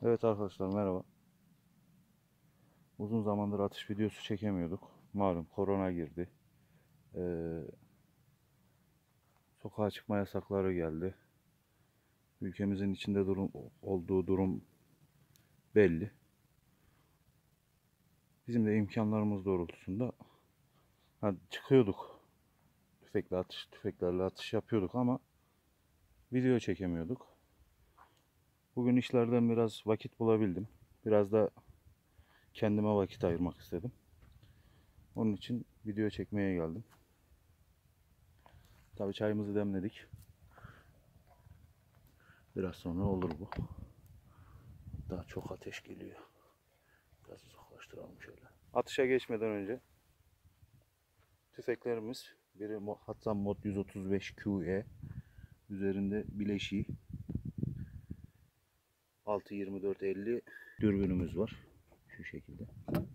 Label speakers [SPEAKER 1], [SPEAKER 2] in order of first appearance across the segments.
[SPEAKER 1] Evet arkadaşlar, merhaba. Uzun zamandır atış videosu çekemiyorduk. Malum korona girdi. Ee, Sokağa çıkma yasakları geldi. Ülkemizin içinde olduğu durum belli. Bizim de imkanlarımız doğrultusunda çıkıyorduk. Tüfeklerle atış yapıyorduk ama video çekemiyorduk. Bugün işlerden biraz vakit bulabildim. Biraz da kendime vakit ayırmak istedim. Onun için video çekmeye geldim. Tabii çayımızı demledik. Biraz sonra olur bu. Daha çok ateş geliyor. Biraz uzaklaştıralım şöyle. Atışa geçmeden önce tüfeklerimiz, biri Hatsan Mod 135 QE, üzerinde bileşiği 6.24-50 dürbünümüz var. Şu şekilde.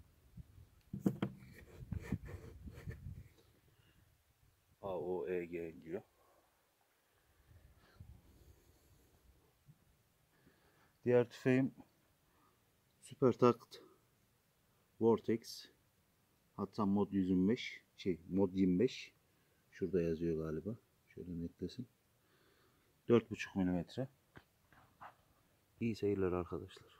[SPEAKER 1] AOEG diyor. Diğer tüfeğim Super Tact Vortex Hatsan Mod 125, Mod 25. Şurada yazıyor galiba. Şöyle netlesin. 4,5 milimetre. İyi seyirler arkadaşlar.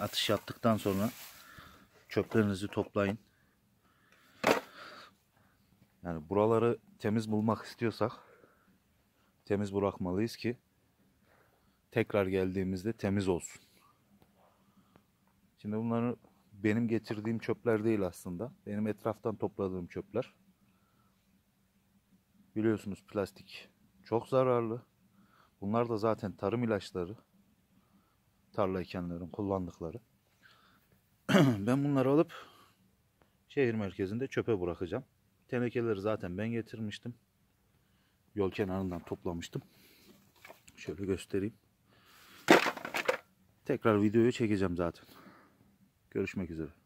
[SPEAKER 1] atış yaptıktan sonra çöplerinizi toplayın. Yani buraları temiz bulmak istiyorsak temiz bırakmalıyız ki tekrar geldiğimizde temiz olsun. Şimdi bunları benim getirdiğim çöpler değil aslında. Benim etraftan topladığım çöpler. Biliyorsunuz plastik çok zararlı. Bunlar da zaten tarım ilaçları. Tarla ekenlerin kullandıkları. Ben bunları alıp şehir merkezinde çöpe bırakacağım. Tenekeleri zaten ben getirmiştim. Yol kenarından toplamıştım. Şöyle göstereyim. Tekrar videoyu çekeceğim zaten. Görüşmek üzere.